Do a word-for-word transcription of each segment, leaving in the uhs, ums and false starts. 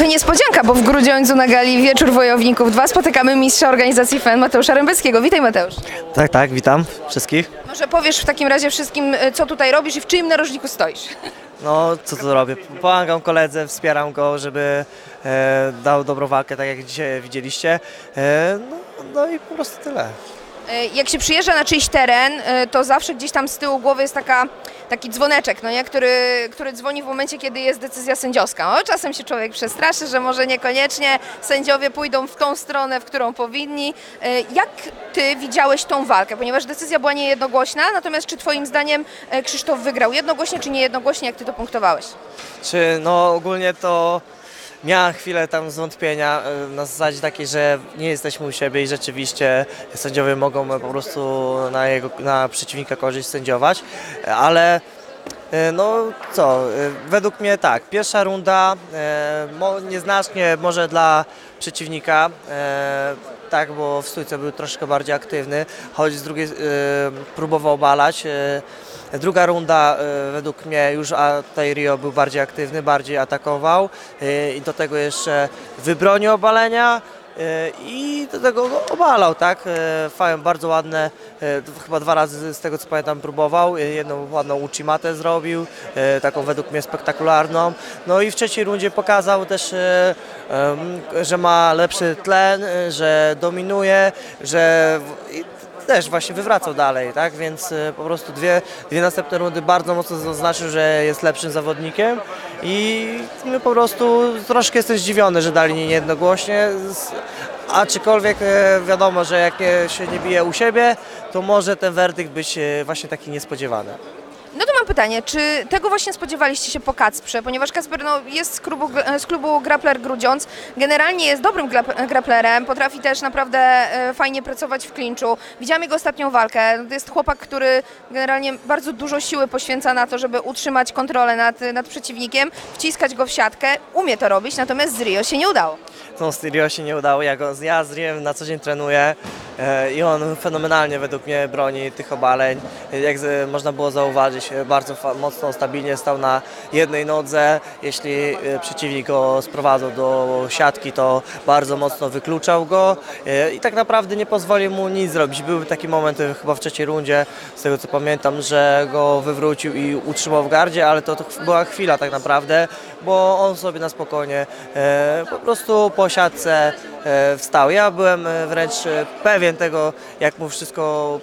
Trochę niespodzianka, bo w Grudziądzu na gali Wieczór Wojowników dwa spotykamy mistrza organizacji F E N Mateusza Rembeckiego. Witaj, Mateusz. Tak, tak, witam wszystkich. Może powiesz w takim razie wszystkim, co tutaj robisz i w czyim narożniku stoisz? No, co tu robię? Pomagam koledze, wspieram go, żeby e, dał dobrą walkę, tak jak dzisiaj widzieliście. E, no, no i po prostu tyle. Jak się przyjeżdża na czyjś teren, to zawsze gdzieś tam z tyłu głowy jest taka, taki dzwoneczek, no nie? Który, który dzwoni w momencie, kiedy jest decyzja sędziowska. O, czasem się człowiek przestraszy, że może niekoniecznie sędziowie pójdą w tą stronę, w którą powinni. Jak ty widziałeś tą walkę? Ponieważ decyzja była niejednogłośna, natomiast czy twoim zdaniem Krzysztof wygrał jednogłośnie, czy niejednogłośnie, jak ty to punktowałeś? Czy no ogólnie to miałem chwilę tam zwątpienia na zasadzie takiej, że nie jesteśmy u siebie i rzeczywiście sędziowie mogą po prostu na, jego, na przeciwnika korzyść sędziować, ale no co, według mnie tak, pierwsza runda nieznacznie może dla przeciwnika, tak, bo w stójce był troszkę bardziej aktywny, choć z drugiej próbował obalać. Druga runda według mnie już a tutaj Rio był bardziej aktywny, bardziej atakował i do tego jeszcze wybronił obalenia i do tego go obalał, tak? Fajnie, bardzo ładne, chyba dwa razy z tego co pamiętam próbował, jedną ładną uchimatę zrobił, taką według mnie spektakularną. No i w trzeciej rundzie pokazał też, że ma lepszy tlen, że dominuje, że też właśnie wywracał dalej, tak? Więc po prostu dwie, dwie następne rundy bardzo mocno zaznaczył, że jest lepszym zawodnikiem i my po prostu troszkę jestem zdziwiony, że dali niejednogłośnie, aczkolwiek wiadomo, że jak się nie bije u siebie, to może ten werdykt być właśnie taki niespodziewany. No to mam pytanie, czy tego właśnie spodziewaliście się po Kacprze, ponieważ Kacper no, jest z klubu, z klubu Grappler Grudziądz, generalnie jest dobrym grapplerem, potrafi też naprawdę e, fajnie pracować w klinczu. Widziałam jego ostatnią walkę, to jest chłopak, który generalnie bardzo dużo siły poświęca na to, żeby utrzymać kontrolę nad, nad przeciwnikiem, wciskać go w siatkę, umie to robić, natomiast z Rio się nie udało. No, z Rio się nie udało, ja, go, ja z Riem na co dzień trenuję e, i on fenomenalnie według mnie broni tych obaleń. Jak z, można było zauważyć, bardzo mocno, stabilnie stał na jednej nodze. Jeśli e, przeciwnik go sprowadzał do siatki, to bardzo mocno wykluczał go e, i tak naprawdę nie pozwolił mu nic zrobić. Był taki moment e, chyba w trzeciej rundzie, z tego co pamiętam, że go wywrócił i utrzymał w gardzie, ale to, to była chwila tak naprawdę, bo on sobie na spokojnie e, po prostu po siatce e, wstał. Ja byłem wręcz pewien tego, jak mu wszystko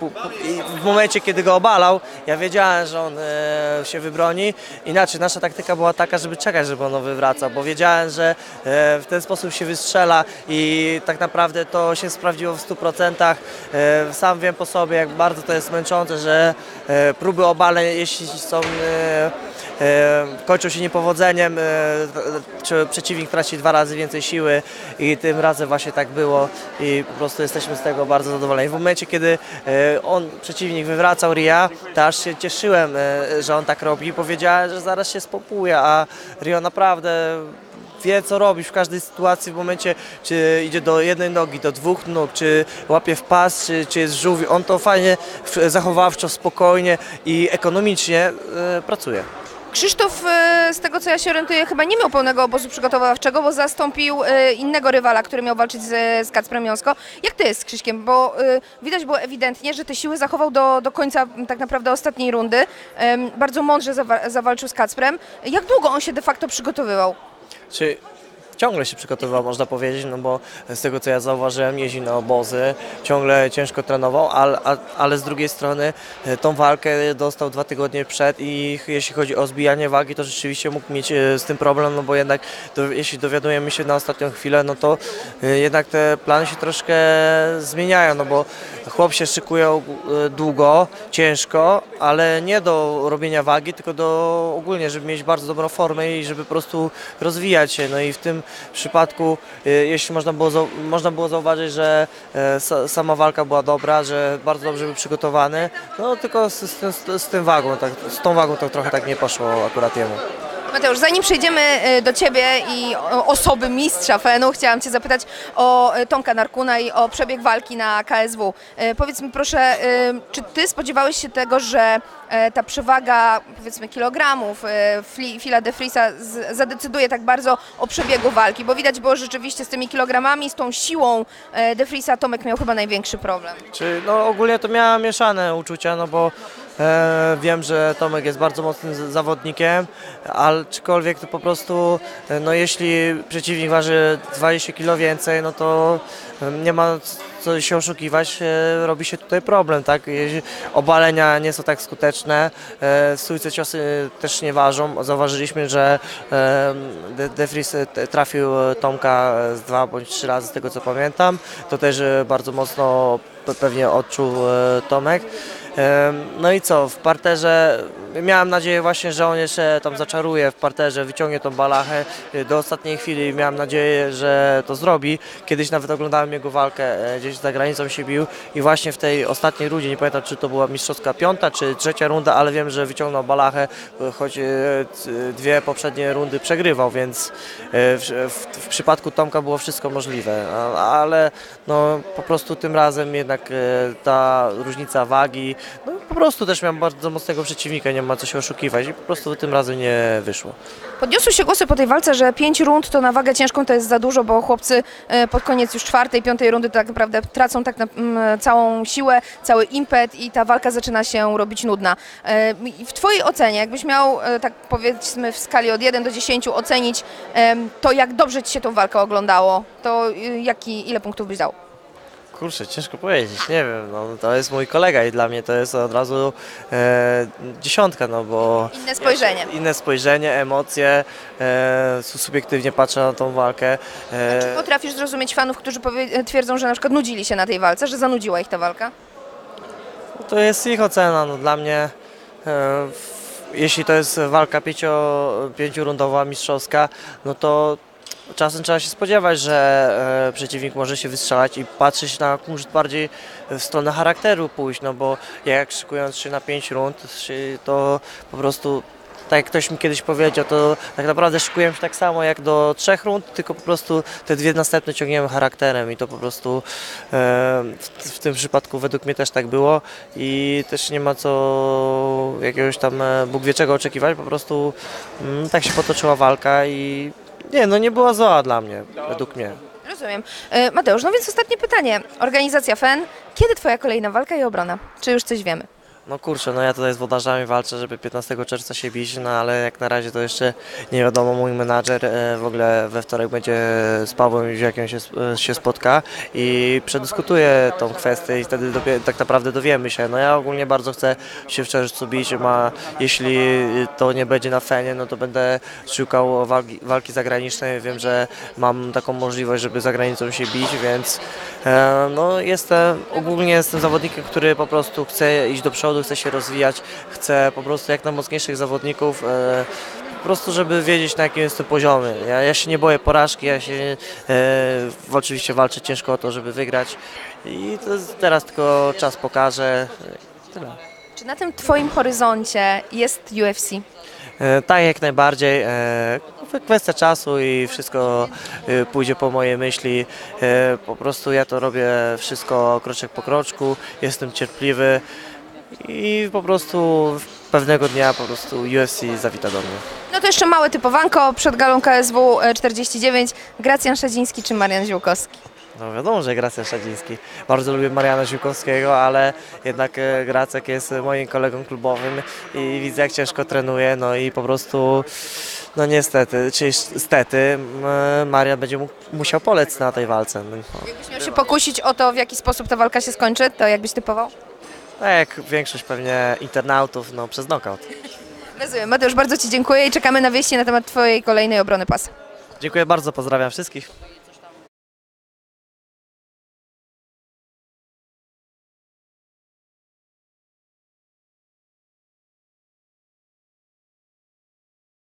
i w momencie, kiedy go obalał, ja wiedziałem, że on e, się wybroni. Inaczej nasza taktyka była taka, żeby czekać, żeby on wywracał, bo wiedziałem, że e, w ten sposób się wystrzela i tak naprawdę to się sprawdziło w stu procentach. E, sam wiem po sobie, jak bardzo to jest męczące, że e, próby obaleń, jeśli są e, e, kończą się niepowodzeniem, e, czy przeciwnik traci dwa razy więcej siły i tym razem właśnie tak było i po prostu jesteśmy z tego bardzo zadowoleni. W momencie, kiedy e, on, przeciwnik wywracał Ria, to aż się cieszyłem, e, że on tak robi, powiedziałem, że zaraz się spompuje, a Rio naprawdę wie, co robić w każdej sytuacji, w momencie, czy idzie do jednej nogi, do dwóch nóg, czy łapie w pas, czy, czy jest żółwi. On to fajnie, zachowawczo, spokojnie i ekonomicznie e, pracuje. Krzysztof, z tego co ja się orientuję, chyba nie miał pełnego obozu przygotowawczego, bo zastąpił innego rywala, który miał walczyć z, z Kacprem Jąsko. Jak to jest z Krzyśkiem? Bo widać było ewidentnie, że te siły zachował do, do końca tak naprawdę ostatniej rundy. Bardzo mądrze zawa zawalczył z Kacprem. Jak długo on się de facto przygotowywał? Czy ciągle się przygotowywał, można powiedzieć, no bo z tego co ja zauważyłem, jeździ na obozy, ciągle ciężko trenował, ale, ale z drugiej strony tą walkę dostał dwa tygodnie przed i jeśli chodzi o zbijanie wagi, to rzeczywiście mógł mieć z tym problem, no bo jednak do, jeśli dowiadujemy się na ostatnią chwilę, no to jednak te plany się troszkę zmieniają, no bo chłop się szykuje długo, ciężko, ale nie do robienia wagi, tylko do ogólnie, żeby mieć bardzo dobrą formę i żeby po prostu rozwijać się, no i w tym W przypadku, jeśli można było, można było zauważyć, że sama walka była dobra, że bardzo dobrze był przygotowany, no tylko z, z, z, z tym wagą, tak, z tą wagą to trochę tak nie poszło akurat jemu. Mateusz, zanim przejdziemy e, do Ciebie i o- osoby mistrza Fenu, chciałam Cię zapytać o e, Tomka Narkuna i o przebieg walki na K S W. E, Powiedz mi proszę, e, czy Ty spodziewałeś się tego, że e, ta przewaga, powiedzmy, kilogramów e, Fli- Phila de Vriesa z- zadecyduje tak bardzo o przebiegu walki? Bo widać było rzeczywiście z tymi kilogramami, z tą siłą e, de Vriesa Tomek miał chyba największy problem. Czy, no ogólnie to miałem mieszane uczucia, no bo e, wiem, że Tomek jest bardzo mocnym z- zawodnikiem, ale aczkolwiek to po prostu, e, no jeśli przeciwnik waży dwadzieścia kilo więcej, no to e, nie ma co się oszukiwać, e, robi się tutaj problem, tak? Jeśli obalenia nie są tak skuteczne, e, stójce ciosy też nie ważą. Zauważyliśmy, że e, De, De Vries e, t- trafił e, Tomka z dwa bądź trzy razy, z tego co pamiętam. To też e, bardzo mocno pe- pewnie odczuł e, Tomek. E, No i co, w parterze miałem nadzieję właśnie, że on jeszcze tam zaczaruje w parterze, wyciągnie tą balachę. E, Do ostatniej chwili miałem nadzieję, że to zrobi. Kiedyś nawet oglądałem jego walkę, e, gdzieś za granicą się bił i właśnie w tej ostatniej rundzie, nie pamiętam czy to była mistrzowska piąta czy trzecia runda, ale wiem, że wyciągnął balachę, e, choć e, c- dwie poprzednie rundy przegrywał, więc e, w, w, w przypadku Tomka było wszystko możliwe, A- ale no, po prostu tym razem jednak e, ta różnica wagi, no, po prostu też miałem bardzo mocnego przeciwnika, nie ma co się oszukiwać i po prostu tym razem nie wyszło. Podniosły się głosy po tej walce, że pięć rund to na wagę ciężką to jest za dużo, bo chłopcy e, pod koniec już czwartej, piątej rundy tak naprawdę tracą tak na, m, całą siłę, cały impet i ta walka zaczyna się robić nudna. E, i w Twojej ocenie, jakbyś miał e, tak powiedzmy w skali od jeden do dziesięciu ocenić em, to, jak dobrze Ci się tą walkę oglądało, to y, jaki, ile punktów byś dał? Kurczę, ciężko powiedzieć, nie wiem, no, to jest mój kolega i dla mnie to jest od razu e, dziesiątka, no bo... Inne spojrzenie. Inne spojrzenie, emocje, e, su- subiektywnie patrzę na tą walkę. E, Czy potrafisz zrozumieć fanów, którzy powie- twierdzą, że na przykład nudzili się na tej walce, że zanudziła ich ta walka? To jest ich ocena, no dla mnie, e, w- jeśli to jest walka pięcio, pięciorundowa, mistrzowska, no to czasem trzeba się spodziewać, że e, przeciwnik może się wystrzelać i patrzeć na kunszt bardziej w stronę charakteru pójść, no bo jak szykując się na pięć rund, się- to po prostu, tak jak ktoś mi kiedyś powiedział, to tak naprawdę szykujemy się tak samo jak do trzech rund, tylko po prostu te dwie następne ciągniemy charakterem i to po prostu e, w, w tym przypadku według mnie też tak było i też nie ma co jakiegoś tam e, Bóg wie czego oczekiwać, po prostu mm, tak się potoczyła walka i nie, no nie była zła dla mnie, według mnie. Rozumiem. E, Mateusz, no więc ostatnie pytanie. Organizacja F E N. Kiedy Twoja kolejna walka i obrona? Czy już coś wiemy? No kurczę, no ja tutaj z włodarzami walczę, żeby piętnastego czerwca się bić, no ale jak na razie to jeszcze nie wiadomo, mój menadżer e, w ogóle we wtorek będzie z Pawłem Jóźwiakiem się, e, się spotka i przedyskutuje tą kwestię i wtedy dowie, tak naprawdę dowiemy się. No ja ogólnie bardzo chcę się w czerwcu bić, ma, jeśli to nie będzie na Fenie, no to będę szukał walki, walki zagranicznej, wiem, że mam taką możliwość, żeby za granicą się bić, więc e, no jestem, ogólnie jestem zawodnikiem, który po prostu chce iść do przodu, chce się rozwijać, chce po prostu jak najmocniejszych zawodników, e, po prostu żeby wiedzieć na jakim jestem poziomie. Ja, ja się nie boję porażki, ja się e, oczywiście walczę ciężko o to, żeby wygrać i to jest, teraz tylko czas pokaże. Tyle. Czy na tym Twoim horyzoncie jest U F C? E, Tak, jak najbardziej. E, Kwestia czasu i wszystko e, pójdzie po mojej myśli. E, Po prostu ja to robię wszystko kroczek po kroczku, jestem cierpliwy i po prostu pewnego dnia po prostu U F C zawita do mnie. No to jeszcze małe typowanko przed galą K S W e, czterdzieści dziewięć. Gracjan Szadziński czy Marian Ziółkowski? No wiadomo, że Gracjan Szadziński. Bardzo lubię Mariana Ziółkowskiego, ale jednak e, Gracek jest moim kolegą klubowym i widzę jak ciężko trenuje, no i po prostu, no niestety, czy stety, m, Marian będzie mu, musiał polec na tej walce. No, Jakbyś miał się pokusić o to, w jaki sposób ta walka się skończy, to jakbyś typował? tak jak większość pewnie internautów, no przez knockout. Rozumiem. Mateusz, bardzo Ci dziękuję i czekamy na wieści na temat Twojej kolejnej obrony pasa. Dziękuję bardzo, pozdrawiam wszystkich.